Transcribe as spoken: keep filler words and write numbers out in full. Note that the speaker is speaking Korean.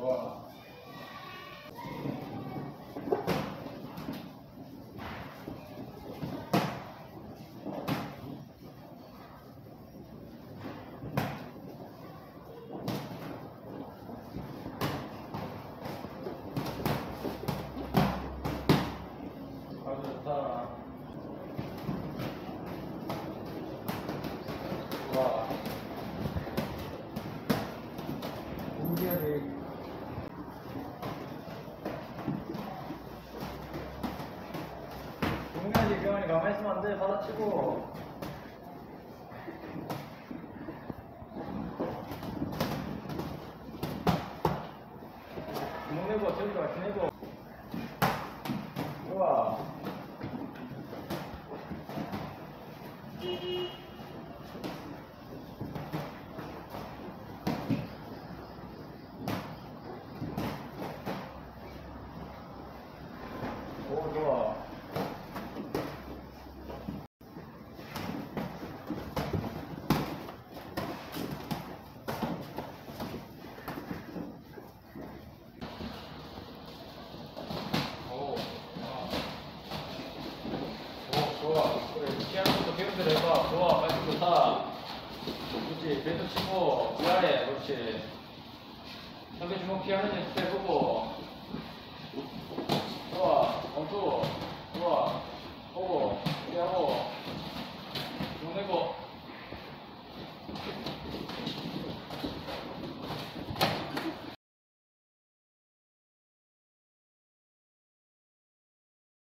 좋아. 아주 좋다. 좋아. 공기야 돼. 공기야지 병원이 가만히 있으면 안 돼. 받아치고. 구멍 내고 저기도 같이 내고. 좋아. 오, 좋아. 오, 아. 오, 좋아. 그래, 피아노부터 배운대로 해봐. 좋아, 빨리 좋다. 그렇지, 배도 치고, 위아래, 그렇지. 상대 주먹 피하는 연습 해보고. 좋아, 원투. 좋아. 보고, 피하고. 쭉 내고.